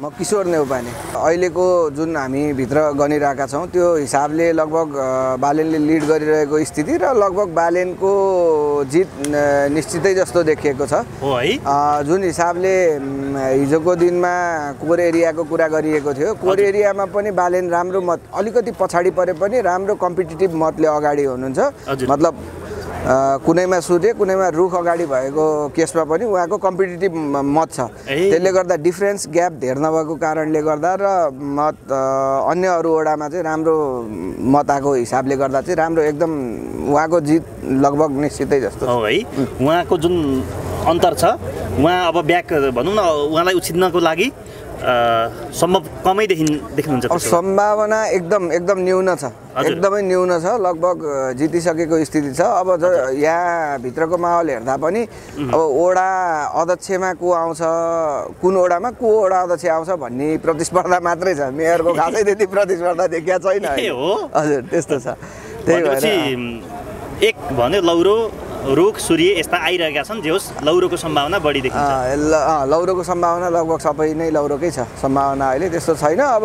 म किशोर नेउपाने अहिलेको जुन हामी भित्र गनिरहेका छौं त्यो हिसाबले लगभग बालेनले लिड गरिरहेको स्थिति र लगभग बालेनको जित निश्चितै जस्तो देखिएको छ हो है जुन हिसाबले हिजोको दिनमा कोर एरियाको कुरा गरिएको थियो कोर एरियामा पनि बालेन राम्रो मत अलिकति पछाडी परे पनि राम्रो कम्पिटिटिभ मतले अगाडि हुनुहुन्छ मतलब कुनैमा सूर्य कुनैमा रुख अगाडि भएको केसमा पनि उहाँको कम्पिटिटिभ मत छ त्यसले गर्दा डिफरेन्स ग्याप धेर नभएको कारणले गर्दा र मत अन्य अरु वडामा चाहिँ राम्रो मत आएको हिसाबले गर्दा चाहिँ राम्रो एकदम उहाँको जित लगभग निश्चितै जस्तो हो है उहाँको जुन अन्तर छ उहाँ अब ब्याक भनौं न उहाँलाई उछिन्नको लागि सम्भव कमै देख्नुहुन्छ अब सम्भावना एकदम न्यून छ एकदमै न्यून छ लगभग जितिसकेको स्थिति छ अब यहाँ भित्रको माहौल हेर्दा पनि अब ओडा अध्यक्षमा को आउँछ कुन ओडामा को ओडा अध्यक्ष आउँछ भन्ने प्रतिस्पर्धा मात्रै छ मेयरको खासै त्यति प्रतिस्पर्धा देखिया छैन हजुर त्यस्तो छ त्यही भएर एक भने लौरो रुख सूर्य यस्ता आइरहेका छन् जे होस् लौरोको सम्भावना बढी देखिन्छ लौरोको सम्भावना लगभग सबै नै लौरोकै छ सम्भावना अहिले त्यस्तो छैन अब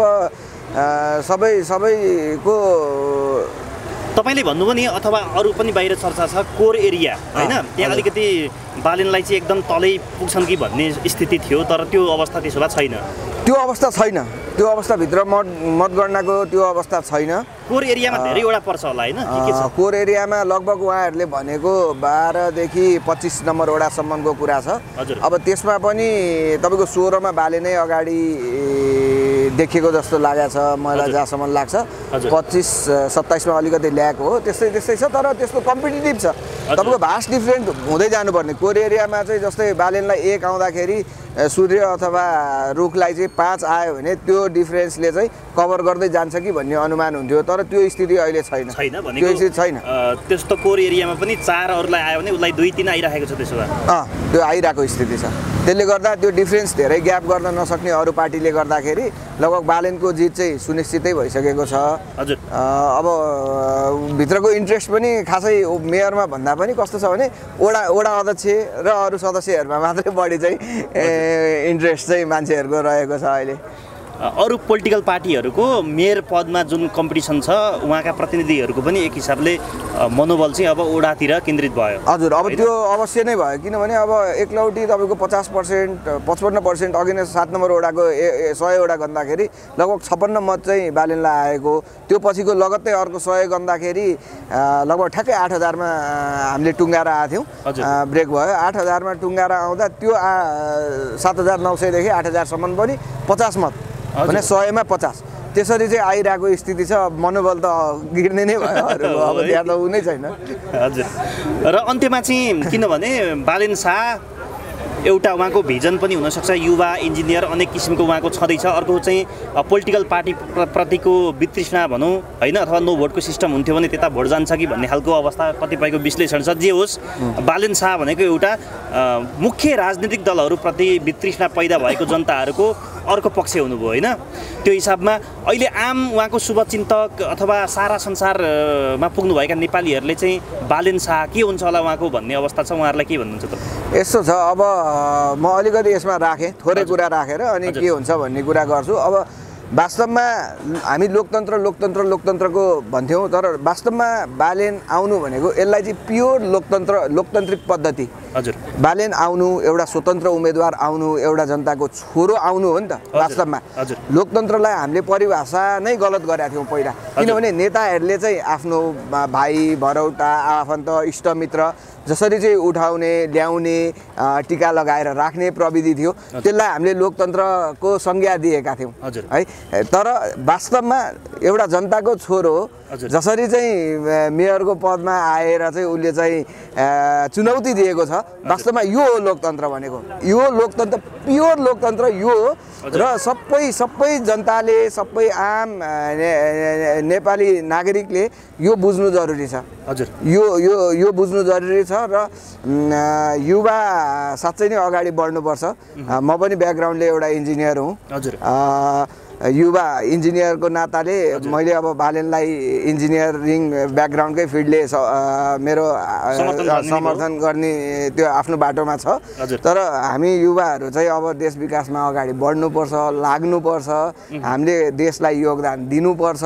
सबैको तपाईले भन्नुभयो नि अथवा अरु पनि बाहिर चर्चा छ कोर एरिया हैन त्यहाँ अलिकति बालेनलाई चाहिँ एकदम तलै पुग्छन् कि भन्ने स्थिति थियो तर त्यो अवस्था त्यसो भए छैन त्यो अवस्था भित्र मतगणनाको त्यो अवस्था छैन कोर एरियामा धेरै वडा पर्छ होला हैन के छ कोर एरियामा लगभग उहाँहरुले भनेको 12 देखि 25 नम्बर वडासम्मको कुरा छ अब त्यसमा पनि तपाईको 16 मा बालेनै अगाडि देखेको जस्तो लागेको छ मलाई जहाँसम्म लाग्छ 25 27 मा अलिकति ल्याक हो त्यस्तै छ तर त्यसको कम्पिटिटिभ छ तपाईको भास्ट डिफरेन्ट हुँदै जानुपर्ने कोर एरियामा चाहिँ जस्तै बालेनलाई 1 आउँदाखेरि सूर्य अथवा रुखलाई चाहिँ 5 आयो भने त्यो डिफरेन्सले चाहिँ कभर गर्दै जान्छ कि भन्ने अनुमान हुन्थ्यो तर त्यो स्थिति अहिले छैन त्यो स्थिति छैन त्यस्तो कोर एरियामा पनि 4 अरुलाई आयो भने उलाई 2 3 आइराखेको छ त्यसो भए त्यो आइराको स्थिति छ त्यसले गर्दा त्यो डिफरेन्स धेरै ग्याप गर्न नसक्ने अरु पार्टीले गर्दाखेरि लगभग बालेनको जित चाहिँ सुनिश्चितै भइसकेको छ हजुर अब भित्रको इन्ट्रेस्ट पनि खासै मेयरमा भन्दा पनि कस्तो छ भने ओडा अध्यक्ष र अरु सदस्यहरुमा मात्रै बढी चाहिँ इन्ट्रेस्ट चाहिँ मान्छेहरुको रहेको छ अहिले अरु पोलिटिकल पार्टीहरुको मेयर पदमा जुन कम्पिटिसन छ उहाँका प्रतिनिधिहरुको पनि एक हिसाबले मनोबल चाहिँ अब ओडातिर केन्द्रित भयो हजुर अब त्यो अवश्य नै भयो किनभने अब एकलौटी तपाईको 50% 55% अघि नै 7 नम्बर ओडाको 100 ओडा गन्दाखेरि लगभग 56 मत चाहिँ बालेनलाई आएको त्यो पछिको लगत्तै अर्को 100 गन्दाखेरि लगभग ठ्याक्कै 8000 मा हामीले टुङ्गाएर आथ्यौं ब्रेक भयो 8000 मा टुङ्गाएर आउँदा त्यो 7900 देखि 8000 सम्म पनि 50 मत भने 100 मा 50 त्यसरी चाहिँ आइराको स्थिति छ मनोबल त गिर्ने नै भयो अब त्यहाँ त उ नै छैन हजुर र अन्त्यमा चाहिँ किनभने बालेन शाह एउटा उहाँको भिजन पनि हुन सक्छ युवा इन्जिनियर अनेक किसिमको उहाँको छँदै छ अर्को चाहिँ पोलिटिकल पार्टी प्रतिको वितृष्णा भनौं हैन अथवा नो भोटको सिस्टम हुन्थ्यो भने त्यता भोट जान्छ कि भन्ने खालको अवस्था कतिपयको विश्लेषण छ जे होस् बालेन शाह भनेको एउटा मुख्य राजनीतिक दलहरु प्रति वितृष्णा पैदा भएको जनताहरुको अर्को पक्ष हुनुभयो हैन त्यो हिसाबमा अहिले आम उहाँको शुभचिन्तक अथवा सारा संसारमा पुग्नुभएका नेपालीहरुले चाहिँ बालेन शाह के हुन्छ होला उहाँको भन्ने अवस्था छ उहाँहरुलाई के भन्नुहुन्छ त यस्तो छ अब म अलिकति यसमा राखे थोरै कुरा राखेर अनि के हुन्छ भन्ने कुरा गर्छु अब वास्तवमा हामी लोकतन्त्रको भन्थ्यौं तर वास्तवमा बालेन आउनु भनेको यसलाई चाहिँ प्योर लोकतान्त्रिक पद्धति हजुर बालेन आउनु एउटा स्वतन्त्र उम्मेदवार आउनु एउटा जनताको छोरो आउनु हो नि त वास्तवमा लोकतन्त्रलाई हामीले परिभाषा नै गलत गरेका थियौं पहिला किनभने नेताहरुले चाहिँ आफ्नो भाइ भरौटा आफन्त इष्टमित्र जसरी चाहिँ उठाउने ल्याउने टीका लगाएर राख्ने प्रविधि थियो त्यसलाई हामीले लोकतन्त्रको संज्ञा दिएका थियौं है तर वास्तवमा एउटा जनताको छोरो जसरी चाहिँ मेयरको पदमा आएर चाहिँ उले चाहिँ चुनौती दिएको छ वास्तवमा यो हो लोकतन्त्र भनेको यो लोकतन्त्र प्योर लोकतन्त्र यो हो र सबै जनताले सबै आम नेपाली नागरिकले यो बुझ्नु जरुरी छ हजुर यो बुझ्नु जरुरी छ र युवा साच्चै नै अगाडि बढ्नु पर्छ म पनि ब्याकग्राउन्डले एउटा इन्जिनियर हुँ हजुर युवा इन्जिनियरको नाताले मैले अब बालेनलाई इन्जिनियरिङ ब्याकग्राउन्डकै फिल्डले मेरो समर्थन गर्ने त्यो आफ्नो बाटोमा छ। तर हामी युवाहरू चाहिँ अब देश विकासमा अगाडि बढ्नुपर्छ, लाग्नुपर्छ, हामीले देशलाई योगदान दिनुपर्छ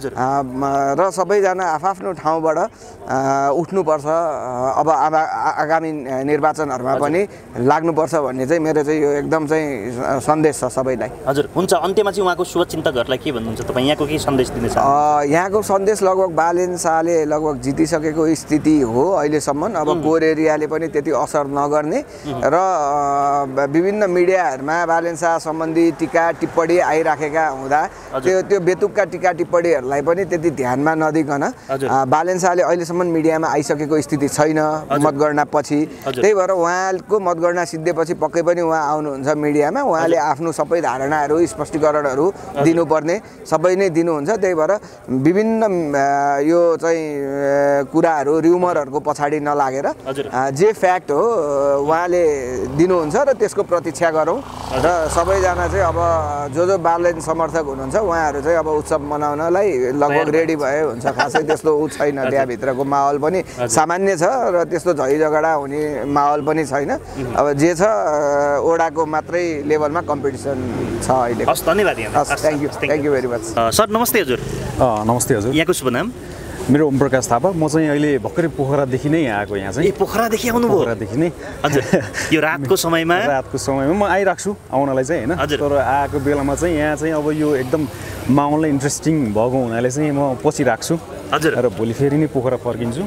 र सबैजना आफ्नो ठाउँबाट उठ्नुपर्छ। अब आगामी निर्वाचनहरूमा पनि लाग्नुपर्छ भन्ने चाहिँ मेरो चाहिँ यो एकदम चाहिँ सन्देश छ सबैलाई। हजुर, हुन्छ। अन्त्यमा चाहिँ उहाँको शुभचिन्तकहरूलाई के भन्नुहुन्छ तपाईँ? यहाँको के सन्देश दिन चाहनुहुन्छ? यहाँको सन्देश लगभग बालेन शाहले लगभग जितिसकेको स्थिति हो अहिलेसम्म। अब कोर एरियाले पनि त्यति असर नगर्ने र विभिन्न मिडियाहरूमा बालेन शाह सम्बन्धी टिका टिप्पणी आइराखेका हुँदा त्यो बेतुकका टिका टिप्पणीहरूलाई पनि त्यति ध्यानमा नदिकन बालेन शाहले अहिलेसम्म मिडियामा आइसकेको स्थिति छैन मतगणना पछि। त्यही भएर उहाँको मतगणना सिद्धिएपछि पक्कै पनि उहाँ आउनुहुन्छ मिडियामा। उहाँले आफ्नो सबै धारणाहरू स्पष्टीकरणहरू दिनुपर्ने सबै नै दिनुहुन्छ। त्यही भएर विभिन्न यो चाहिँ कुराहरू र्युमरहरूको पछाडि नलागेर जे फ्याक्ट हो उहाँले दिनुहुन्छ र त्यसको प्रतीक्षा गरौँ र सबैजना चाहिँ अब जो बालेन समर्थक हुनुहुन्छ उहाँहरू चाहिँ अब उत्सव मनाउनलाई लगभग रेडी भए हुन्छ। खासै त्यस्तो छैन, त्यहाँभित्रको माहौल पनि सामान्य छ र त्यस्तो झैझगडा हुने माहौल पनि छैन। अब जे छ ओडाको मात्रै लेभलमा कम्पिटिसन छ अहिले। हस्, धन्यवाद। Thank you very much. Sir नमस्ते हजुर। नमस्ते हजुर। यहाँको शुभ नाम? मेरो ओम प्रकाश थापा। म चाहिँ अहिले भर्खरै पोखरादेखि नै आएको। यहाँ चाहिँ पोखरादेखि आउनुभयो? पोखरादेखि नै। हजुर, यो रातको समयमा म आइराख्छु आउनलाई चाहिँ होइन। तर आएको बेलामा चाहिँ यहाँ चाहिँ अब यो एकदम माहौललाई इन्ट्रेस्टिङ भएको हुनाले चाहिँ म पछि राख्छु। हजुर, र भोलि फेरि नै पोखरा फर्किन्छु।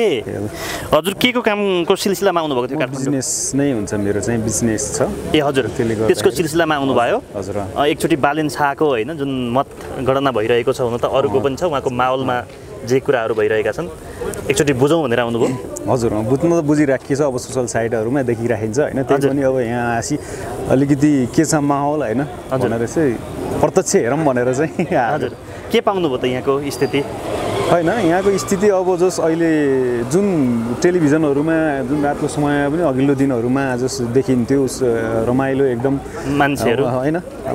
हजुर, के को कामको सिलसिलामा आउनुभएको थियो? बिजनेस नै हुन्छ मेरो चाहिँ, बिजनेस छ। हजुर, त्यसको सिलसिलामा आउनुभयो? हजुर। एकचोटि बालेन शाहको होइन जुन मतगणना भइरहेको छ, हुन त अरूको पनि छ, उहाँको माहौलमा जे कुराहरू भइरहेका छन् एकचोटि बुझौँ भनेर आउनुभयो? हजुर, बुझ्नु त बुझिराखिएछ। अब सोसल साइटहरूमा देखिराखिन्छ होइन। त्यही पनि अब यहाँ आसी अलिकति के छ माहौल होइन भनेर चाहिँ प्रत्यक्ष हेरौँ भनेर चाहिँ। हजुर, के पाउनुभयो त यहाँको स्थिति? होइन, यहाँको स्थिति अब जस अहिले जुन टेलिभिजनहरूमा जुन रातको समयमा पनि अघिल्लो दिनहरूमा जस देखिन्थ्यो रमाइलो एकदम मान्छेहरू होइन,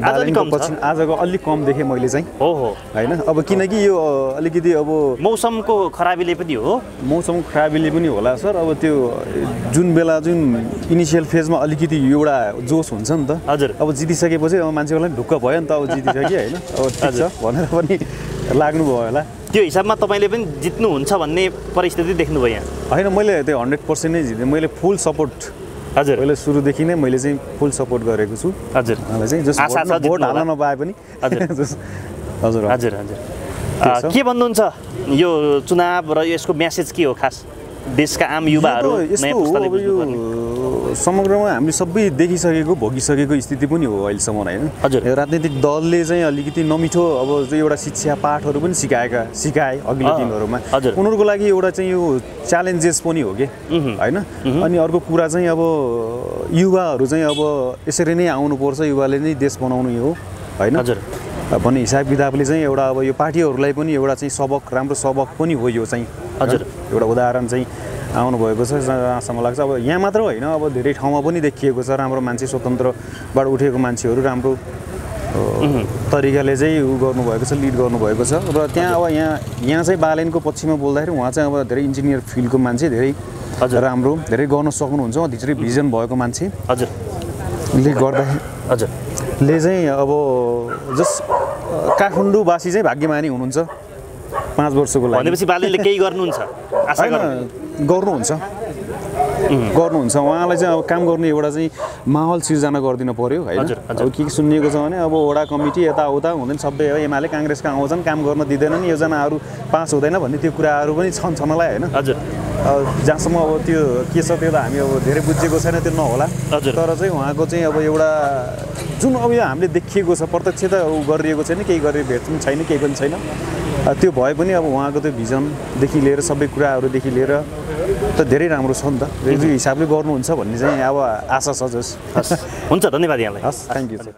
आजको अलिक कम देखेँ मैले चाहिँ। हो होइन। अब किनकि यो अलिकति अब मौसमको खराबीले पनि हो। मौसमको खराबीले पनि होला सर। अब त्यो जुन बेला जुन इनिसियल फेजमा अलिकति एउटा जोस हुन्छ नि त। हजुर। अब जितिसकेपछि अब मान्छेहरूलाई ढुक्क भयो नि त। अब जितिसक्यो होइन, अब ठिक छ भनेर पनि लाग्नुभयो होला। त्यो हिसाबमा तपाईँले पनि जित्नुहुन्छ भन्ने परिस्थिति देख्नुभयो यहाँ? होइन, मैले त्यो 100% नै जितेँ। मैले फुल सपोर्ट। हजुर, मैले सुरुदेखि नै मैले चाहिँ फुल सपोर्ट गरेको छु। हजुर, मलाई चाहिँ जस भोट हाल्न नपाए पनि। हजुर हजुर हजुर हजुर। के भन्नुहुन्छ यो चुनाव र यसको म्यासेज के हो खास देशका आम युवाहरू नयाँ पुस्ताले बुझ्नुपर्ने? समग्रमा हामीले सबै देखिसकेको भोगिसकेको स्थिति पनि हो अहिलेसम्म होइन। हजुर, राजनीतिक दलले चाहिँ अलिकति नमिठो अब चाहिँ एउटा शिक्षा पाठहरू पनि सिकाए अघिल्लो दिनहरूमा। उनीहरूको लागि एउटा चाहिँ यो च्यालेन्जेस पनि हो कि होइन। अनि अर्को कुरा चाहिँ अब युवाहरू चाहिँ अब यसरी नै आउनुपर्छ, युवाले नै देश बनाउनु हो होइन। हजुर, भन्ने हिसाब किताबले चाहिँ एउटा अब यो पार्टीहरूलाई पनि एउटा चाहिँ सबक, राम्रो सबक पनि हो यो चाहिँ। हजुर, एउटा उदाहरण चाहिँ आउनुभएको छ जहाँसम्म लाग्छ। अब यहाँ मात्र होइन, अब धेरै ठाउँमा पनि देखिएको छ राम्रो मान्छे, स्वतन्त्रबाट उठेको मान्छेहरू राम्रो तरिकाले चाहिँ गर्नुभएको छ, लिड गर्नुभएको छ। र त्यहाँ अब यहाँ चाहिँ बालेनको पक्षमा बोल्दाखेरि उहाँ चाहिँ अब धेरै इन्जिनियर फिल्डको मान्छे, धेरै राम्रो, धेरै गर्न सक्नुहुन्छ, धेरै भिजन भएको मान्छे। हजुरले गर्दाखेरि हजुरले चाहिँ अब जस काठमाडौँवासी चाहिँ भाग्यमानी हुनुहुन्छ 5 वर्षको लागि। भनेपछि बालेनले केही गर्नुहुन्छ? आशा गर्नुहुन्छ उहाँलाई चाहिँ अब काम गर्ने एउटा चाहिँ माहौल सिर्जना गरिदिनु पर्यो होइन। अब के सुनिएको छ भने अब वडा कमिटी यताउता हुँदैन, सबै एमाले काङ्ग्रेसका आउँछन्, काम गर्न दिँदैनन्, योजनाहरू पास हुँदैन भन्ने त्यो कुराहरू पनि छन् होला होइन। हजुर, जहाँसम्म अब त्यो के छ त्यो त हामी अब धेरै बुझेको छैन, त्यो नहोला। तर चाहिँ उहाँको चाहिँ अब एउटा जुन अब यो हामीले देखिएको छ प्रत्यक्ष त गरिएको छैन, केही गरेर भेट पनि छैन, केही पनि छैन। त्यो भए पनि अब उहाँको त्यो भिजनदेखि लिएर सबै कुराहरूदेखि लिएर त धेरै राम्रो छ नि त। यो हिसाबले गर्नुहुन्छ भन्ने चाहिँ अब आशा छ। जस हुन्छ, धन्यवाद यहाँलाई। हस्, थ्याङ्क यू।